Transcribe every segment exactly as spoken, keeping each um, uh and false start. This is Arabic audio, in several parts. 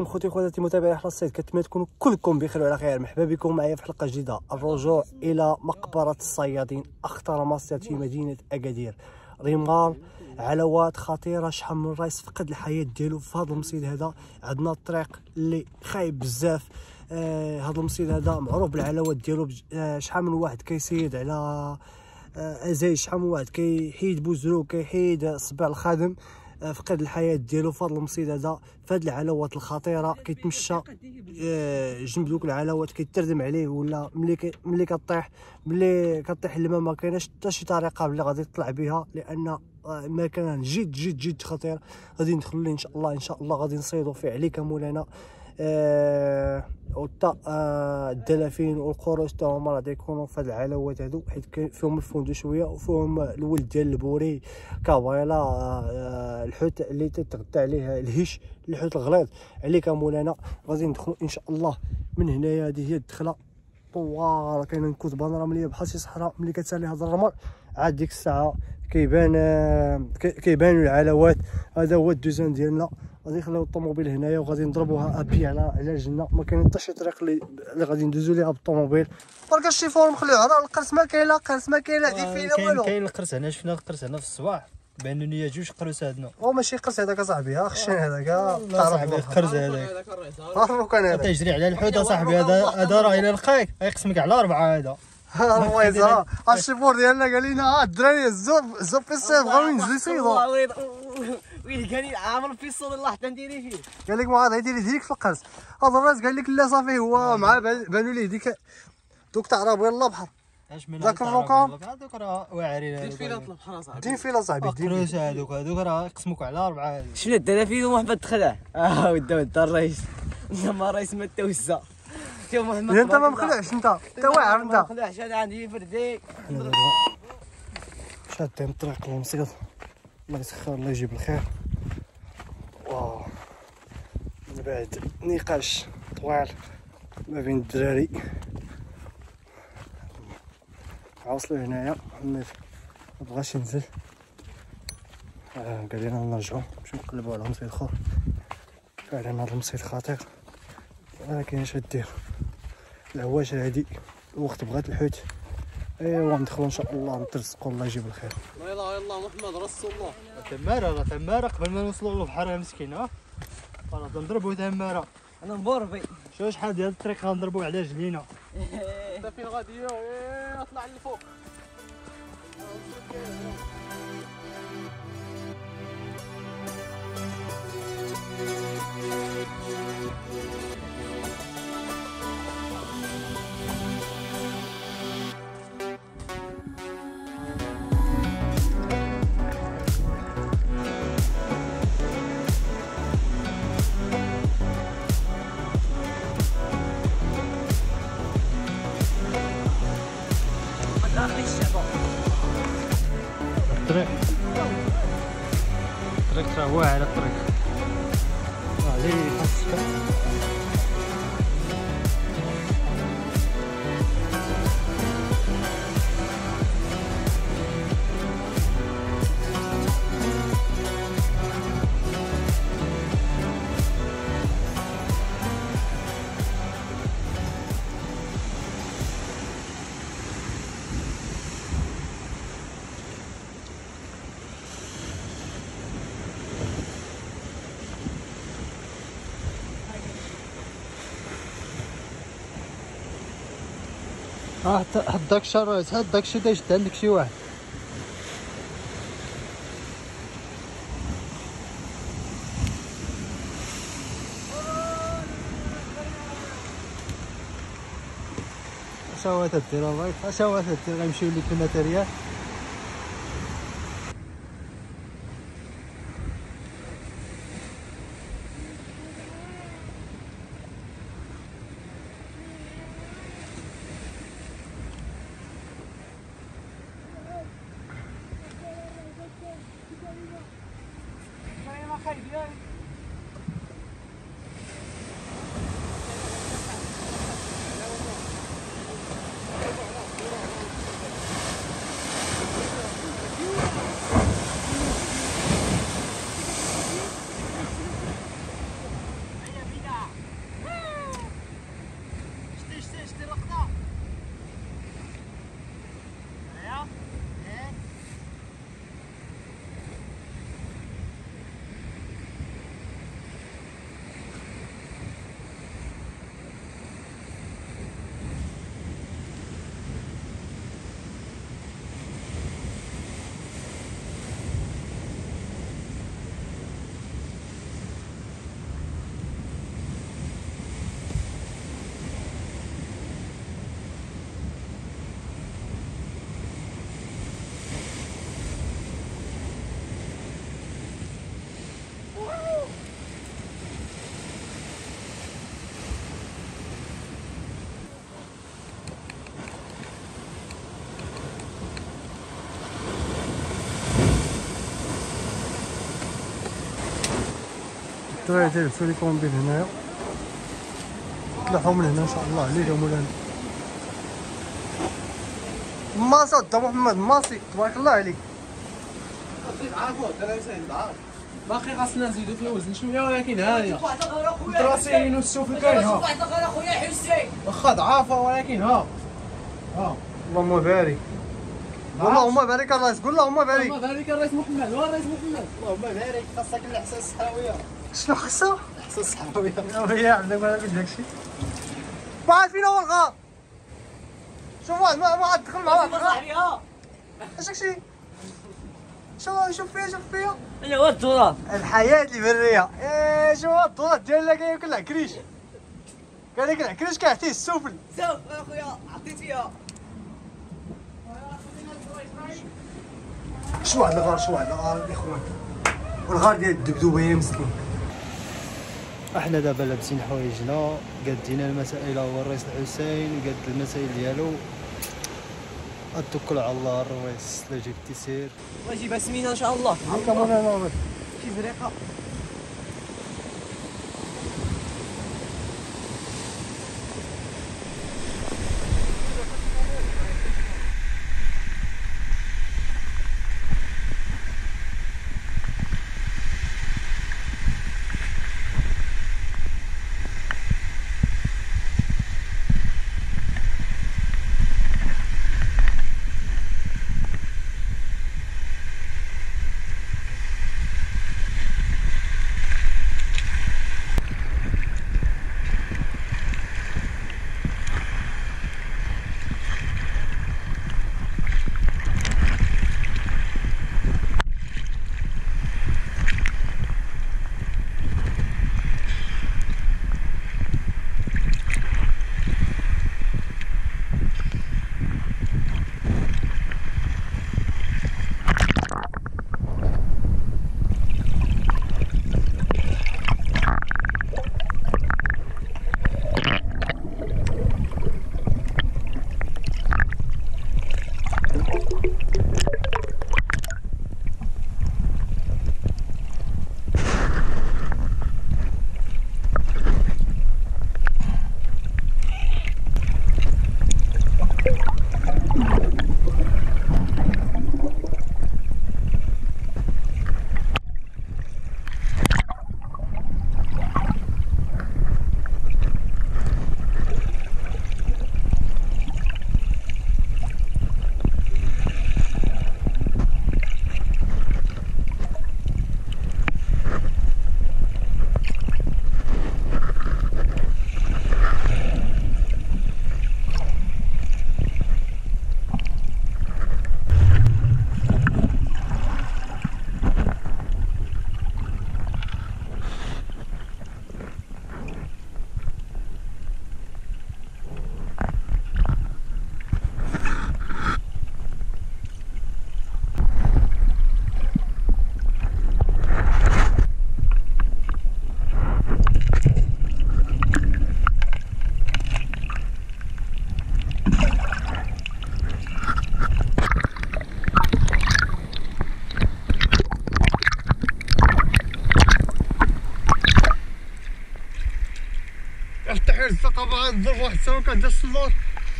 خوتي خواتاتي متابعي حلقة الصيد، كنتمنى تكونوا كلكم بخير وعلى خير. مرحبا بكم معايا في حلقه جديده. الرجوع الى مقبره الصيادين، اخطر مصيد في مدينه اكادير. رمال علوات خطيره، شحال من رايس فقد الحياه ديالو في هذا المصيد هذا. عندنا الطريق اللي خايب بزاف. آه هذا المصيد هذا معروف بالعلوات ديالو. بج... آه شحال من واحد كيسيد على آه ازاي، شحال من واحد كيحيد بوزرو، كيحيد صباع الخادم، فقد الحياه ديالو في هذا المصيد هذا. في هذه العلوات الخطيره كيتمشى جنب دوك العلوات، كيتردم عليه، ولا ملي كي ملي كطيح ملي كطيح الماء ما كايناش حتى شي طريقه اللي غادي يطلع بها، لان مكان جد جد جد خطير. غادي ندخلوا ليه ان شاء الله ان شاء الله غادي نصيدوا فيه عليك مولانا. آه وتا آه الدلافين والقروش تا هما غادي يكونوا في هاد العلوات هادو، حيت فيهم الفندق شويه وفيهم الولد ديال البوري كافيلا. آه الحوت اللي تتغدى عليه الهيش، الحوت الغليظ عليك مولانا. غادي ندخلوا ان شاء الله من هنايا. هذه هي الدخله طوال، كاينه كتبان راه ملي بحال شي صحراء. ملي كتسالي هذا الرمل عاد ديك الساعه كيبان كيبانوا العلوات. هذا هو الدوزان ديالنا. غادي نخليو الطوموبيل هنايا وغادي نضربوها ابي على على رجلنا. ما كاين حتى شي طريق اللي اللي غادي ندوزو ليها بالطوموبيل. برك شي فورم خليوه على القرص. ما كاين لا قرص، ما كاين لا دي فينا والو. كاين القرص هنا، شفنا القرص هنا في الصباح، بانوا ليا جوج قروس هادنا. هو ماشي قرص هذاك اصاحبي، ها خشين هذاك. لا صاحبي القرص هذاك عرفو كان هذا تجري على الحوت صاحبي. هذا هذا راه الا لقاك غيقسمك على اربعه. هذا ها هو يزرع الشيفور ديالنا. قال لنا ها الدراري الزوب الزوب في الصيف بغاو ينزلوا يصيدوا. ويلي قال لي عامل في الصوت الله حتى نديري فيه. قال لك ما غادي يدير يديك في القرص. هذا الراس قال لك لا صافي هو مع بانوا ليه ديك دوك تاع راه يلاه بحر. ذاك الروكا هذوك راه واعرين. دين فيلا طلب بحال صاحبي، دين فيلا صاحبي. قروس هذوك هذوك راه يقسموك على اربعه. شنو الدلافين ومحمد تخلع. اه ودا ودا الرئيس. انت ما الرئيس ما توسع. شوف محمد انت ما مخلعش، انت انت واعر. انت ما مخلعش، انا عندي فردي. شادين الطريق للمصيد. الله يسخر الله يجيب الخير. واو من بعد نقاش طوال ما بين الدراري. عوصلوا هنايا. محمد مبغاش ينزل. آه قال لنا نرجعو نمشيو نقلبو على مصيد اخر. فعلا هذا المصيد خطير، ولكن اش غدير. العواش هادي الوقت بغات الحوت. ايوا ندخلو ان شاء الله نترزقو الله يجيب الخير. لا اله الا الله محمد رسول الله. تماره راه تماره قبل ما نوصلوا للبحر مسكين. ها راه نضربوا تماره. انا مبورفي. شوف شحال ديال الطريق غنضربوا على رجلينا. انت فين غادي؟ اطلع للفوق. الطريق الطريق راه واعر. الطريق راه عليه خاصك. اه حد داك الشر حد داك الشي دا يشد عندك شي واحد. اش هو تدير الله؟ اش هو تدير؟ غنمشيو لك الماتيريال. الدراري تيلبسوا لي كومبين هنايا، طلعوا من هنا ان شاء الله عليك يا مولانا. ماسي ودي محمد ماسي تبارك الله عليك. عافوا الدراري ساهل ضعاف باقي خاصنا نزيدو في الوزن شويه ولكن هانيه الدراسين والسفل كاين ها واحد غير اخويا حسين واخا ضعافه ولكن ها ها اللهم بارك اللهم بارك الرئيس قول اللهم بارك. اللهم بارك الرئيس محمد هو الرئيس محمد اللهم بارك خاصك الاحساس الصحراويه. شنو خصها؟ الاحساس الصحراويه هي عندك ما بين داكشي. واحد فينا هو الغار. شوف واحد ما ما دخل مع واحد الغار. اش داكشي؟ شوف شوف فيا شوف فيا. انا هو التراب الحياة البرية. ايه شوف التراب ديالنا كياكل العكريش. قال لك العكريش كيعطيه السفل. شوف اخويا عطيت فيها. شو هذا الغار شو هذا الغار الاخوان. والغار ديال الدبدوبه يا مسكين. احنا دابا لابسين حوايجنا قادين المسائل، هو الرئيس الحسين قاد المسائل ديالو. اتوكل على الله الرئيس لا جبتي سير واجيبها سمينه ان شاء الله. هكا مولانا شي زريقه. التحية للثقافة الظرف واحد السمكة ديال الصلور.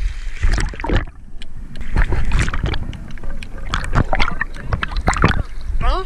ها؟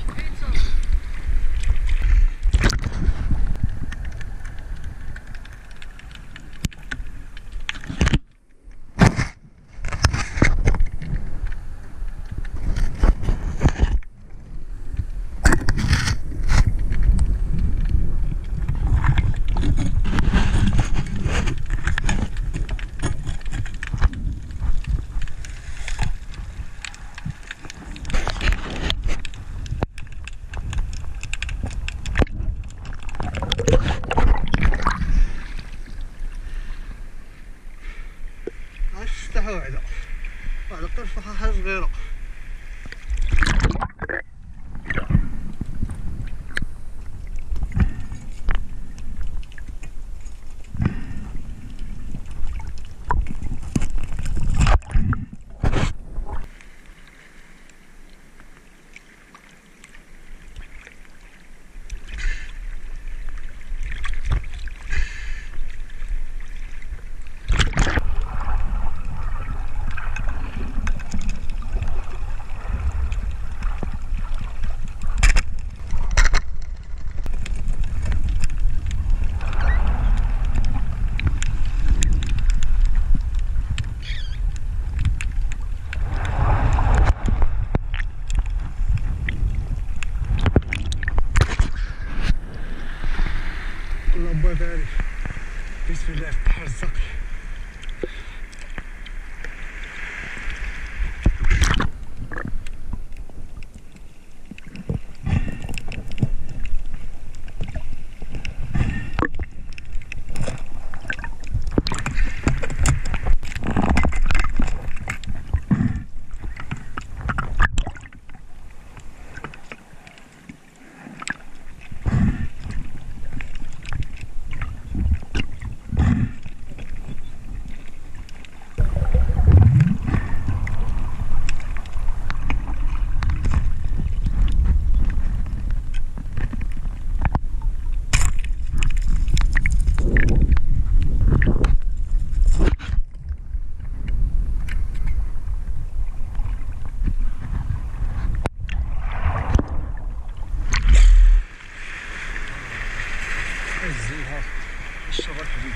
السطح. نزلها الشبك دي.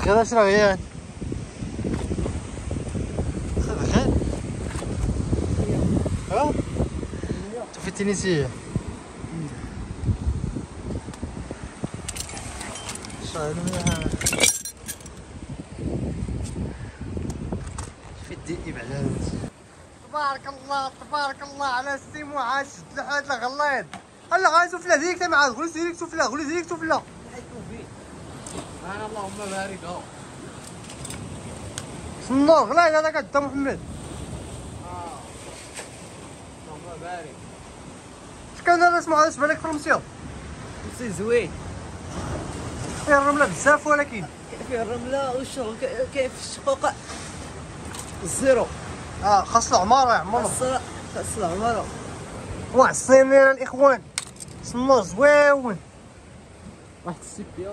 غير اش راه غيان خذ خير ها في التونسية شحال منها في الدقي بعدا تبارك الله تبارك الله على السي معاش تلحات الغليظ هلا غايزو فلا ديك مع غلو ديريك سفلا غلو ديريك سفلا سبحان اللهم بارك اهو النور غلاي هذاك انت محمد اه اللهم بارك شكون هذا اسمع هذا بالك في المصير سي زوين فيه الرمله بزاف ولكن فيه الرمله والشغل كيف الشقوق الزيرو اه خاص العماره يعمرو خاص خاص العماره واحد الصينيه الاخوان النور زويون واحد السيبيا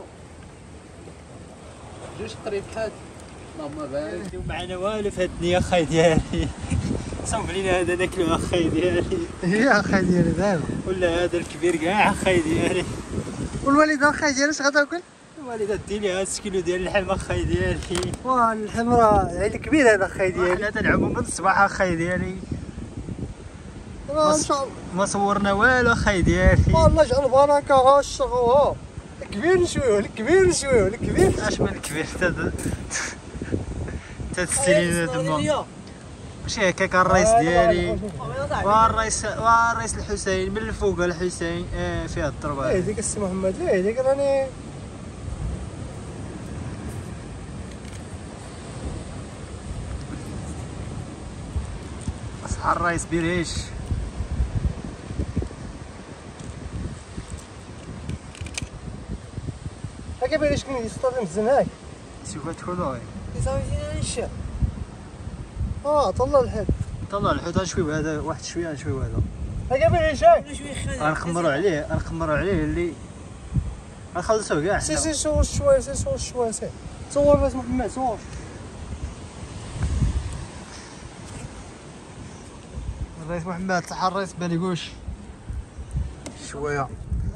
جوج قريب حاد اللهم بارك معنا والو في هاد النية اخاي ديالي صوب علينا هذا ناكلو اخاي ديالي يا اخاي ديالي دابا ولا هذا الكبير كاع اخاي ديالي والوالده اخاي ديالي اش غتاكل الوالده ديري هاد كيلو ديال اللحم اخاي ديالي واه الحمراء العيد كبير هذا اخاي ديالي حنا تنعمو من الصباح اخاي ديالي ان شاء الله ما صورنا والو اخاي ديالي والله جعل بركه ها الشغل ها الكبير نشويوه الكبير نشويوه الكبير اش من كبير تد تتستلين تما ماشي هكاك الرئيس ديالي والرئيس والرئيس الحسين من الفوق الحسين ايه فيها الضربه ايه ديك السي محمد ايه ديك راني اصحى الرئيس بريش هكا بالي شكون يصطاد مزن هاك سوف تكونوا يساوي فينا الشيء اه طلع الحال طلع الحوت شوي هذا واحد شويه شوي هذا هكا بالي شاي غنخمروا عليه غنخمروا عليه اللي غنخلصوه كاع سي سي صور شويه سي صور شويه سي صور بس محمد صور الرئيس محمد صح الرئيس باليقوش شويه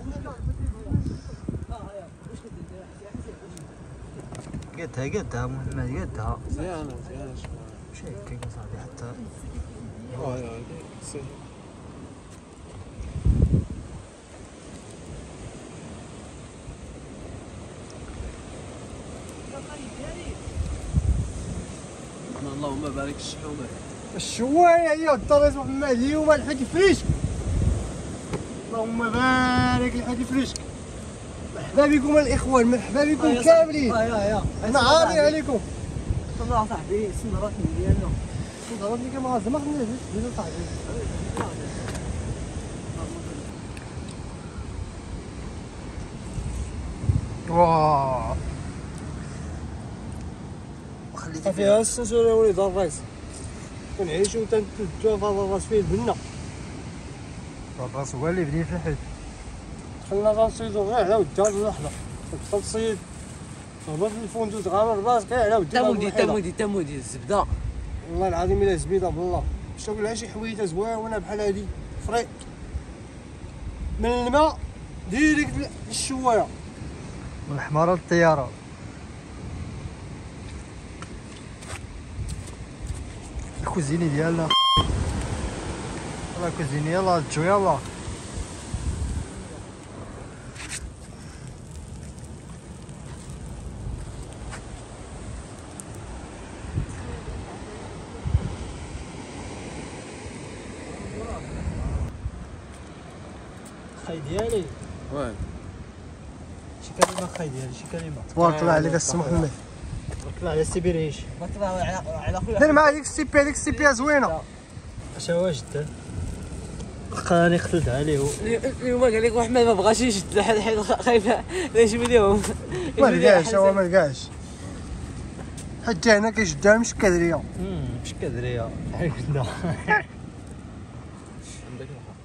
قدها قدها محمد قدها مزيانه مزيانه شويه ماشي هكاك صاحبي حتى اه سي اللهم بارك الشحومه الشوايه هي الطريز محمد اليوم الحدي فريشك اللهم بارك الحدي فريشك مرحبا بكم الاخوان مرحبا بكم كاملين نعاري عليكم الله صاحبي سمراتني ديالنا ضربني كما زعما خلينا نزيدو صاحبي واه فيها السنسور يا وليد الرئيس كنعيشو تنتجو في هذا الراس فيه البنه الراس هو اللي بدي في الحد خلينا غنصيدو غير على ودها الوحده تبقى تصيد هما في الفندق غير الراس غير على ودها تمودي تمودي تمودي الزبده والله العظيم الا زبيده بالله شوف لها شي حويته زوينه بحال هادي فري من الماء ديريكت للشوايه من الحماره للطياره الكوزيني ديالنا يلا كوزيني يلا تجو يلا خاي ديالي وين شي كلمه خاي ديالي شي كلمه تبارك الله عليك السي محمد تبارك الله على السي بريش ما تبغى على على خويا دير معايا ديك السيبي هذيك السيبي زوينه اش هو جدا خاني خلد عليه اليوم قال لك احمد ما بغاش يشد حيت خايفه لا يجيب ليهم ما لقاش هو ما لقاش حتى هنا كيشدها مش كدريه مش كدريه عندنا عندك